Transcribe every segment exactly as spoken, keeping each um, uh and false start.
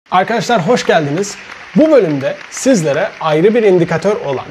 Arkadaşlar hoş geldiniz. Bu bölümde sizlere ayrı bir indikatör olan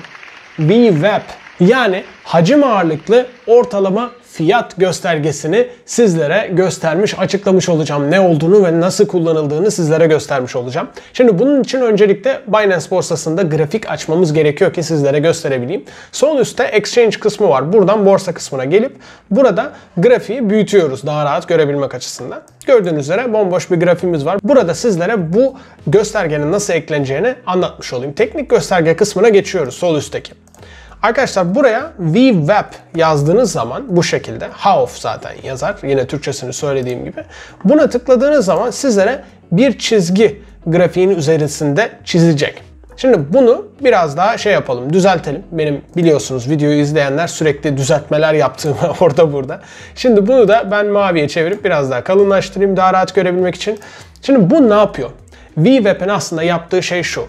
V WAP yani hacim ağırlıklı ortalama fiyat göstergesini sizlere göstermiş, açıklamış olacağım. Ne olduğunu ve nasıl kullanıldığını sizlere göstermiş olacağım. Şimdi bunun için öncelikle Binance borsasında grafik açmamız gerekiyor ki sizlere gösterebileyim. Sol üstte Exchange kısmı var. Buradan borsa kısmına gelip burada grafiği büyütüyoruz daha rahat görebilmek açısından. Gördüğünüz üzere bomboş bir grafiğimiz var. Burada sizlere bu göstergenin nasıl ekleneceğini anlatmış olayım. Teknik gösterge kısmına geçiyoruz sol üstteki. Arkadaşlar buraya V WAP yazdığınız zaman bu şekilde H zaten yazar. Yine Türkçesini söylediğim gibi. Buna tıkladığınız zaman sizlere bir çizgi grafiğin üzerinde çizecek. Şimdi bunu biraz daha şey yapalım, düzeltelim. Benim biliyorsunuz videoyu izleyenler sürekli düzeltmeler yaptığımı orada burada. Şimdi bunu da ben maviye çevirip biraz daha kalınlaştırayım daha rahat görebilmek için. Şimdi bu ne yapıyor? V WAP'in aslında yaptığı şey şu.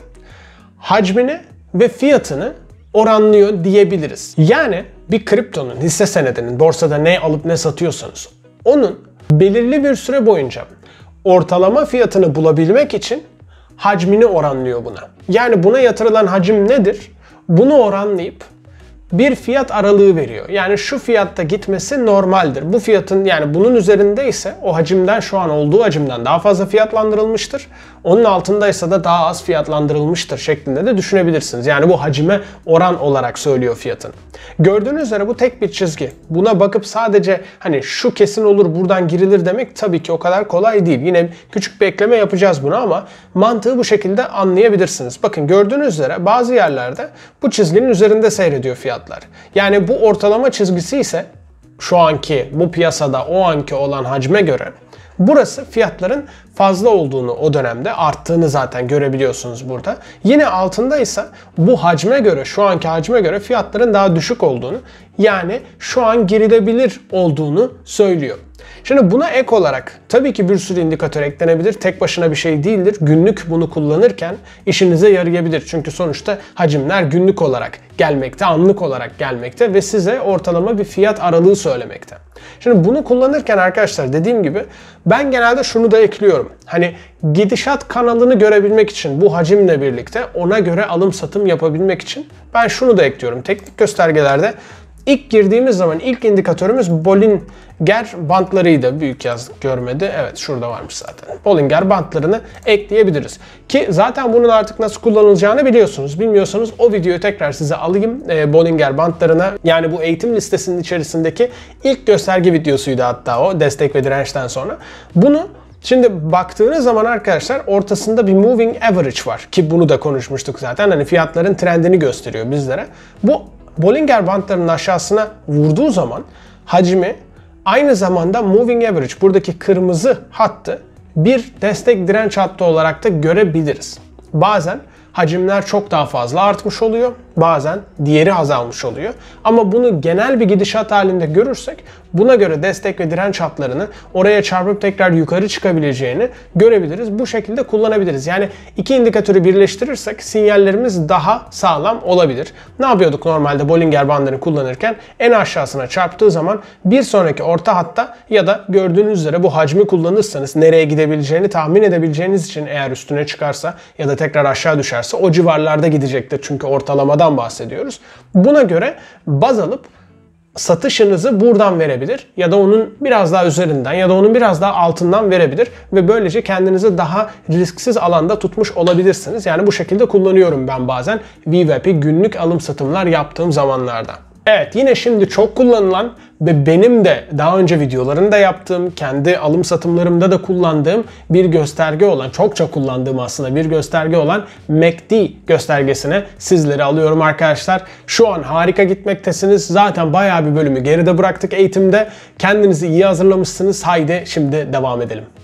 Hacmini ve fiyatını oranlıyor diyebiliriz. Yani bir kriptonun, hisse senedinin, borsada ne alıp ne satıyorsanız onun belirli bir süre boyunca ortalama fiyatını bulabilmek için hacmini oranlıyor buna. Yani buna yatırılan hacim nedir? Bunu oranlayıp bir fiyat aralığı veriyor. Yani şu fiyatta gitmesi normaldir. Bu fiyatın yani bunun üzerinde ise o hacimden şu an olduğu hacimden daha fazla fiyatlandırılmıştır. Onun altındaysa da daha az fiyatlandırılmıştır şeklinde de düşünebilirsiniz. Yani bu hacime oran olarak söylüyor fiyatın. Gördüğünüz üzere bu tek bir çizgi. Buna bakıp sadece hani şu kesin olur buradan girilir demek tabii ki o kadar kolay değil. Yine küçük bir ekleme yapacağız buna ama mantığı bu şekilde anlayabilirsiniz. Bakın gördüğünüz üzere bazı yerlerde bu çizginin üzerinde seyrediyor fiyat. Yani bu ortalama çizgisi ise şu anki bu piyasada o anki olan hacme göre burası fiyatların fazla olduğunu o dönemde arttığını zaten görebiliyorsunuz burada. Yine altında ise bu hacme göre şu anki hacme göre fiyatların daha düşük olduğunu yani şu an girilebilir olduğunu söylüyor. Şimdi buna ek olarak tabii ki bir sürü indikatör eklenebilir. Tek başına bir şey değildir. Günlük bunu kullanırken işinize yarayabilir. Çünkü sonuçta hacimler günlük olarak gelmekte, anlık olarak gelmekte ve size ortalama bir fiyat aralığı söylemekte. Şimdi bunu kullanırken arkadaşlar dediğim gibi ben genelde şunu da ekliyorum. Hani gidişat kanalını görebilmek için bu hacimle birlikte ona göre alım satım yapabilmek için ben şunu da ekliyorum. Teknik göstergelerde İlk girdiğimiz zaman ilk indikatörümüz Bollinger bantlarıydı. Büyük yaz görmedi. Evet şurada varmış zaten. Bollinger bantlarını ekleyebiliriz. Ki zaten bunun artık nasıl kullanılacağını biliyorsunuz. Bilmiyorsanız o videoyu tekrar size alayım. E, Bollinger bantlarına yani bu eğitim listesinin içerisindeki ilk gösterge videosuydu hatta o. Destek ve dirençten sonra. Bunu şimdi baktığınız zaman arkadaşlar ortasında bir moving average var. Ki bunu da konuşmuştuk zaten. Hani fiyatların trendini gösteriyor bizlere. Bu Bollinger bantlarının aşağısına vurduğu zaman hacmi aynı zamanda moving average buradaki kırmızı hattı bir destek direnç hattı olarak da görebiliriz. Bazen hacimler çok daha fazla artmış oluyor. Bazen diğeri azalmış oluyor. Ama bunu genel bir gidişat halinde görürsek buna göre destek ve direnç hatlarını oraya çarpıp tekrar yukarı çıkabileceğini görebiliriz. Bu şekilde kullanabiliriz. Yani iki indikatörü birleştirirsek sinyallerimiz daha sağlam olabilir. Ne yapıyorduk normalde Bollinger bandını kullanırken? En aşağısına çarptığı zaman bir sonraki orta hatta ya da gördüğünüz üzere bu hacmi kullanırsanız nereye gidebileceğini tahmin edebileceğiniz için eğer üstüne çıkarsa ya da tekrar aşağı düşerse o civarlarda gidecektir. Çünkü ortalamadan bahsediyoruz. Buna göre baz alıp satışınızı buradan verebilir ya da onun biraz daha üzerinden ya da onun biraz daha altından verebilir ve böylece kendinizi daha risksiz alanda tutmuş olabilirsiniz. Yani bu şekilde kullanıyorum ben bazen V WAP'i günlük alım satımlar yaptığım zamanlarda. Evet yine şimdi çok kullanılan ve benim de daha önce videolarında yaptığım, kendi alım satımlarımda da kullandığım bir gösterge olan, çokça kullandığım aslında bir gösterge olan M A C D göstergesine sizleri alıyorum arkadaşlar. Şu an harika gitmektesiniz. Zaten bayağı bir bölümü geride bıraktık eğitimde. Kendinizi iyi hazırlamışsınız. Haydi şimdi devam edelim.